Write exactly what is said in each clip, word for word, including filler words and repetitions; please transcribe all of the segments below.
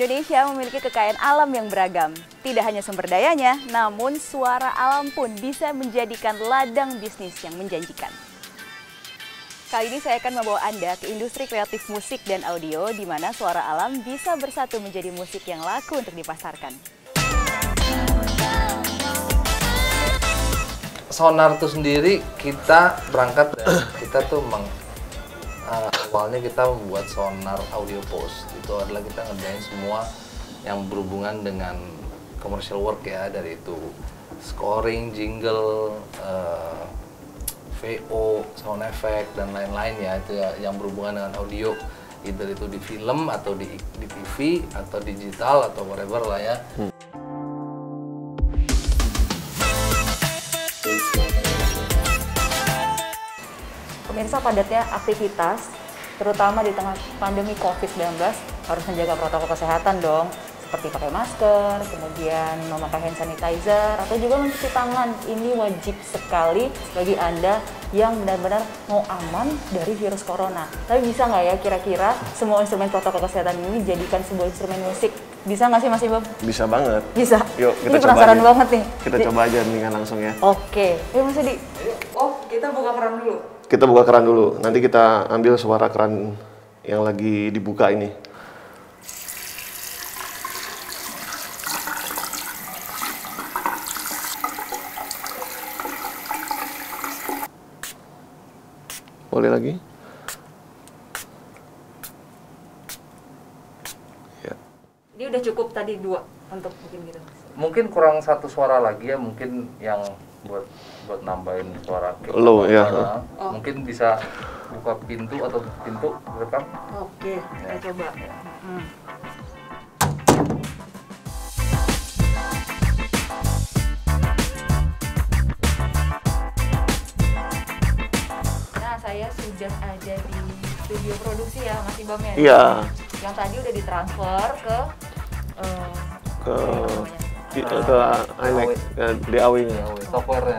Indonesia memiliki kekayaan alam yang beragam. Tidak hanya sumber dayanya, namun suara alam pun bisa menjadikan ladang bisnis yang menjanjikan. Kali ini saya akan membawa Anda ke industri kreatif musik dan audio, di mana suara alam bisa bersatu menjadi musik yang laku untuk dipasarkan. Sonar itu sendiri kita berangkat dari, kita tuh meng, uh, awalnya kita membuat sonar audio post. Itu adalah kita ngerjain semua yang berhubungan dengan commercial work ya, dari itu scoring, jingle, uh, V O, sound effect dan lain-lain ya, itu ya, yang berhubungan dengan audio, either itu di film atau di, di T V atau digital atau whatever lah ya. Hmm. Pemirsa, padatnya aktivitas, terutama di tengah pandemi covid sembilan belas, harus menjaga protokol kesehatan dong, seperti pakai masker, kemudian memakai hand sanitizer, atau juga mencuci tangan. Ini wajib sekali bagi Anda yang benar-benar mau aman dari virus corona. Tapi bisa nggak ya kira-kira semua instrumen protokol kesehatan ini dijadikan sebuah instrumen musik? Bisa nggak sih Mas Ibam? Bisa banget. Bisa? Yuk, ini kita penasaran coba banget nih. Kita coba aja nih kan langsung ya. Oke, yuk Mas Edi. Oh, kita buka keran dulu. Kita buka keran dulu, nanti kita ambil suara keran yang lagi dibuka ini. Boleh lagi? Ya. Ini udah cukup tadi dua untuk bikin gitu. Mungkin kurang satu suara lagi ya, mungkin yang buat buat nambahin suara low ya. Oh. Mungkin bisa buka pintu atau pintu rekam. Oke, kita ya. Coba. Hmm. Nah, saya sudah ada di studio produksi ya, Mas Ibam ya. Iya. Yang tadi udah ditransfer ke uh, ke di, uh, ke iMac, ke D A W-nya. Software-nya.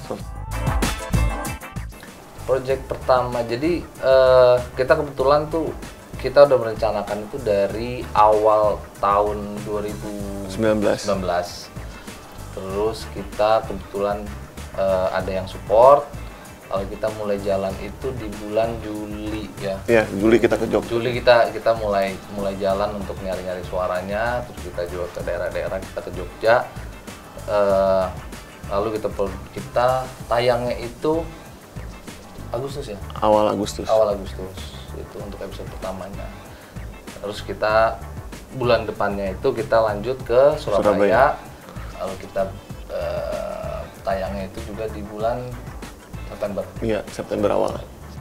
Project pertama, jadi uh, kita kebetulan tuh kita udah merencanakan itu dari awal tahun dua ribu sembilan belas. Terus kita kebetulan uh, ada yang support. Kalau kita mulai jalan itu di bulan Juli ya. Iya, Juli kita ke Jogja. Juli kita kita mulai mulai jalan untuk nyari-nyari suaranya, terus kita jual ke daerah-daerah, kita ke Jogja. Uh, lalu kita kita tayangnya itu Agustus ya? Awal Agustus. Awal Agustus itu untuk episode pertamanya. Terus kita bulan depannya itu kita lanjut ke Surabaya. Surabaya. Lalu kita uh, tayangnya itu juga di bulan September. Iya, September awal.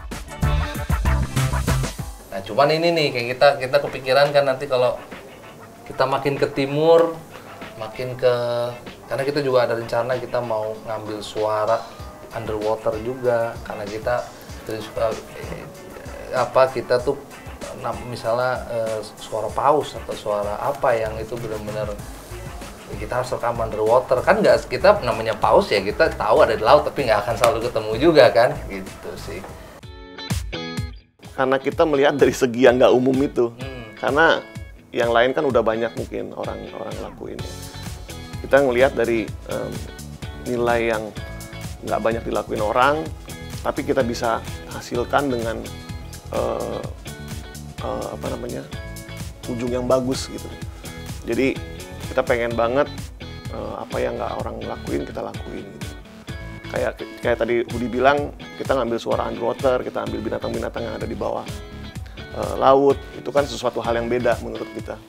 Nah, cuman ini nih kayak kita kita kepikiran kan nanti kalau kita makin ke timur, makin ke, karena kita juga ada rencana kita mau ngambil suara underwater juga, karena kita terus uh, eh, apa kita tuh nah, misalnya uh, suara paus atau suara apa yang itu benar-benar kita harus rekam underwater kan, nggak, kita namanya paus ya kita tahu ada di laut tapi nggak akan selalu ketemu juga kan, gitu sih. Karena kita melihat dari segi yang nggak umum itu, hmm. karena yang lain kan udah banyak mungkin orang-orang lakuin ya. Kita ngelihat dari um, nilai yang nggak banyak dilakuin orang, tapi kita bisa hasilkan dengan uh, uh, apa namanya ujung yang bagus gitu. Jadi kita pengen banget uh, apa yang nggak orang lakuin kita lakuin. Gitu. Kayak kayak tadi Budi bilang, kita ngambil suara underwater, kita ambil binatang-binatang yang ada di bawah uh, laut. Itu kan sesuatu hal yang beda menurut kita.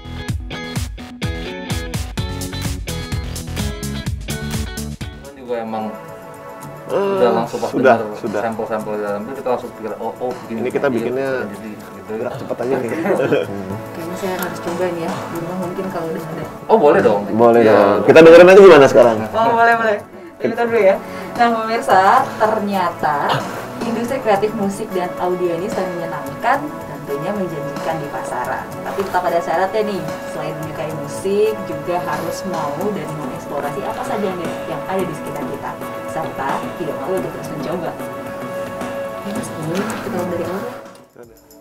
Juga emang Uh, udah langsung pas sudah, dengar sudah. sampel-sampel dalam itu kita langsung pikir oh oh begini. Ini kita bikinnya jadi gitu. gerak cepat aja nih. Kayaknya saya harus coba nih ya, di rumah mungkin kalau udah ada. Oh boleh dong. Boleh ya. dong. Kita dengerin aja gimana sekarang? Oh boleh boleh. Kita dulu ya. Nah pemirsa, ternyata industri kreatif musik dan audio ini selain menyenangkan, tentunya menjanjikan di pasaran. Tapi tetap ada syaratnya nih, selain menyukai musik, juga harus mau dan mengeksplorasi apa saja yang, yang ada di sekitar kita. Serta tidak malu untuk terus mencoba. Ya mas, ini kita dari awal.